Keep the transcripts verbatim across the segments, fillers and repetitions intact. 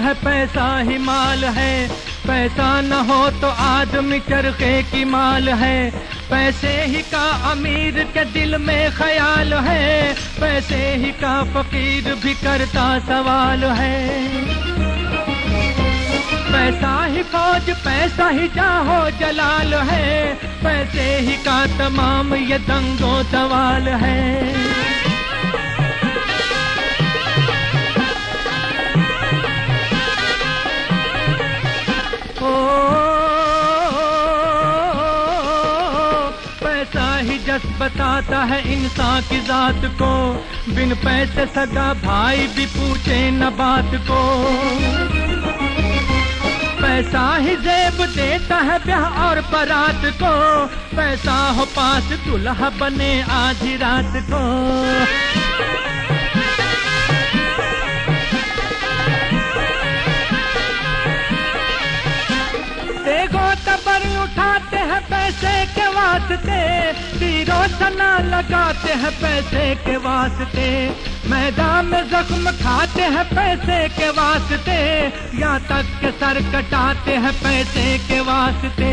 है पैसा ही माल है, पैसा न हो तो आदमी चरखे की माल है। पैसे ही का अमीर के दिल में ख्याल है, पैसे ही का फकीर भी करता सवाल है। पैसा ही फौज, पैसा ही जाहो जलाल है, पैसे ही का तमाम ये दंगो सवाल है। जस बताता है इंसान की जात को, बिन पैसे सगा भाई भी पूछे न बात को। पैसा ही जेब देता है ब्याह और बारात को, पैसा हो पास दुल्हा बने आधी रात को। देखो तबर उठाते हैं पैसे के वास्ते, तीरों सना लगाते हैं पैसे के वास्ते। मैदान में जख्म खाते हैं पैसे के वास्ते, यहाँ तक के सर कटाते हैं पैसे के वास्ते।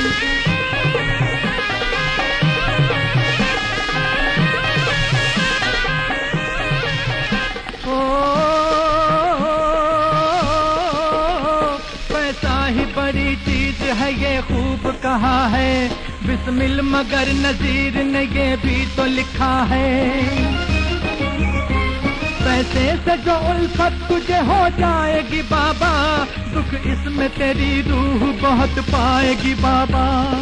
बड़ी चीज है ये खूब कहा है, बिस्मिल मगर नजीर ने ये भी तो लिखा है। पैसे से जो उल्फत तुझे हो जाएगी बाबा, दुख इसमें तेरी रूह बहुत पाएगी बाबा।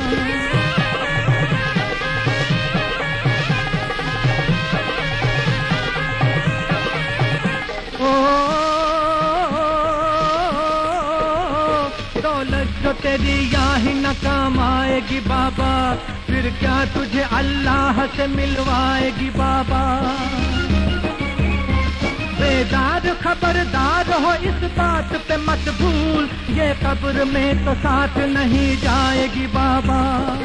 दौलत जो तेरी यहाँ ही न काम आएगी बाबा, फिर क्या तुझे अल्लाह से मिलवाएगी बाबा। बेदार खबरदार हो इस बात पे मत भूल, ये कब्र में तो साथ नहीं जाएगी बाबा।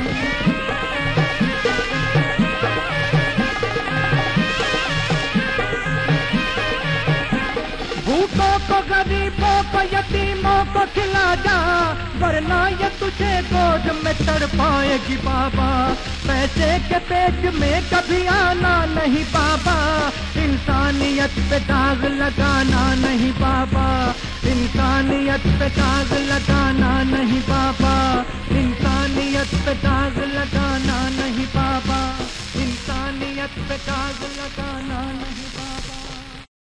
भूखों को, गरीबों को, यतीमों को खिला जा, वरना ये तुझे गोद में तड़पाएगी बाबा। पैसे के पेट में कभी आना नहीं बाबा, इंसानियत पे दाग लगाना नहीं बाबा। इंसानियत पे दाग लगाना नहीं बाबा, इंसानियत पे दाग लगाना नहीं बाबा, इंसानियत पे दाग लगाना नहीं बाबा।